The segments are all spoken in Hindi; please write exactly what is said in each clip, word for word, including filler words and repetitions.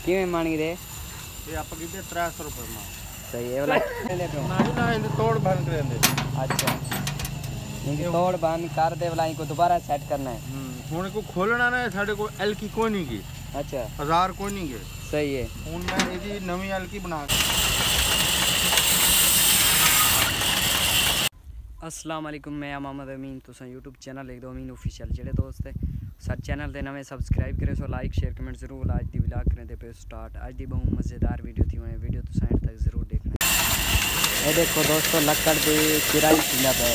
किवें मांगी दे ये आप कितने त्रै सौ रुपए में सही है वाला लेंदे पे ना ना इन तोड़ भन करेंदे। अच्छा इनकी तोड़ बंद कर दे वाला इनको दोबारा सेट करना है। हम्म हुन को खोलना ना साडे को एल की कोई नहीं की। अच्छा हजार कोई नहीं के सही है हुन मैं एदी नवी एल की बना के। अस्सलाम वालेकुम मैं मोहम्मद अमीन तुसा यूट्यूब चैनल लिख दो अमीन ऑफिशियल जेडे दोस्त सर चैनल दे नवे सब्सक्राइब करे सो लाइक शेयर कमेंट जरूर आज दी व्लॉग करें दे पे स्टार्ट आज दी बहुत मज़ेदार वीडियो थी मैं वीडियो तो एंड तक जरूर देखना। ये देखो दोस्तों लकड़ दी किराई किला पे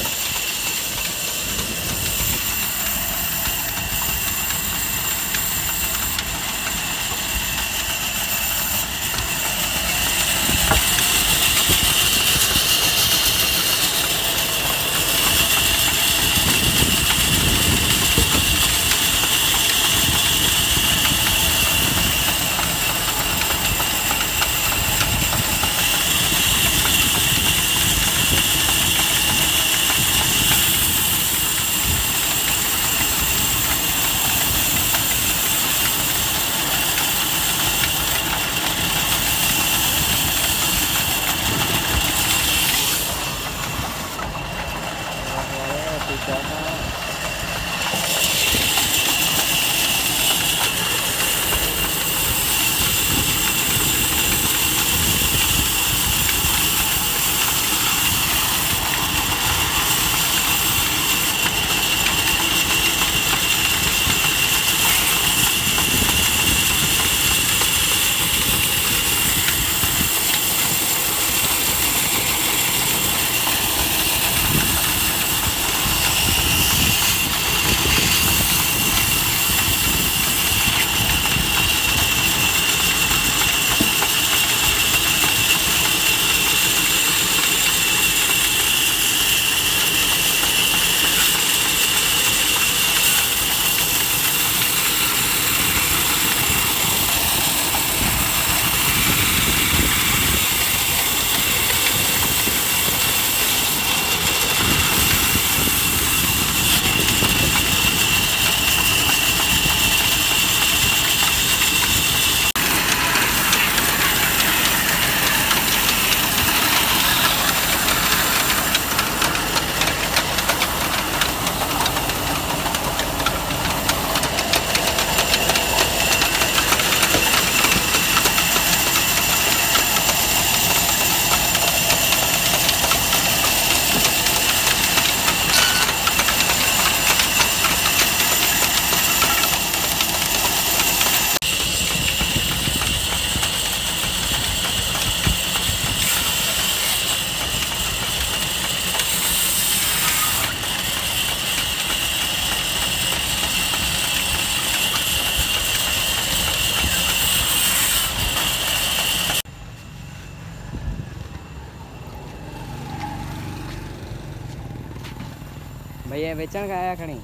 भैया बेचण का आया खड़ी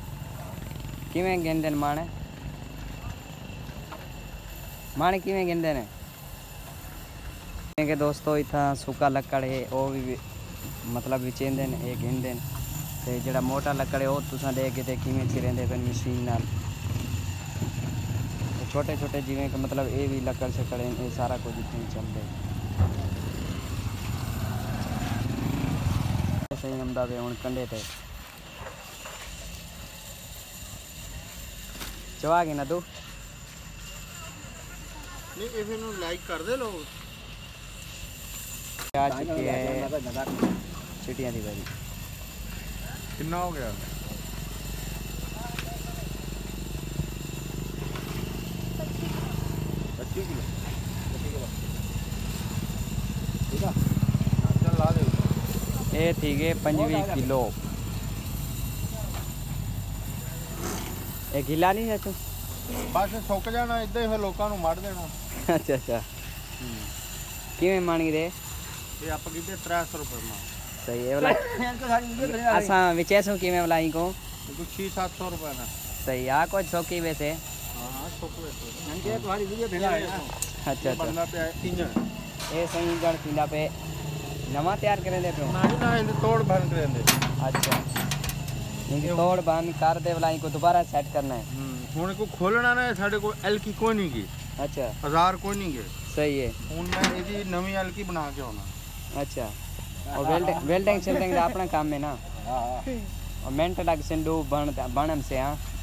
किवें गिनदे ने माणे माणे किवें गिनदे ने के दोस्तों इतना सुका लकड़ है वो भी मतलब विचेंदे ने ये गिनदे ने ते जेड़ा मोटा लकड़ है वो तुसां देख के ते किवें चिरेंदे पे मशीन नाल छोटे छोटे जिवें कि मतलब ये भी लकड़ शकड़ ये सारा कुछ इतने चलते सही आंदा वे हुण कंडे ते चवा के ना तू नहीं इसे नु लाइक कर दे लोग आ चुकी है चिटियां दी बारी कितना हो गया पच्चीस किलो ठीक है चल ला दे ये थी गए पंजवी किलो ये गिला नहीं है तू बस सुक जाना इदा ही फिर लोगों को मड़ देना। अच्छा अच्छा किवें मांगी दे ये आप कितने त्रै सौ रुपए में सही है वाला असा विचेसो किवें वाला ई को कुछ छह सात सौ रुपए ना सही आ कुछ सौकी वैसे हां सौक वैसे नंगे तुम्हारी वीडियो भेजा है ना। अच्छा अच्छा बनना पे इंजन ये सही इंजन थींदा पे नवा तैयार करे दे पे ना ना इन तोड़ भन करेंदे। अच्छा इनकी तोड़ बंद कर दे वाला इनको दोबारा सेट करना है। हुन को खोलना ना साडे को एल की कोई नहीं की। अच्छा हजार कोई नहीं गए सही है उनमें यदि नवी हल्की बना के होना अच्छा और वेल्डिंग वेल्डिंग सेल्डिंग अपना काम में ना और मेंटेन लग से दो बन बनम से हां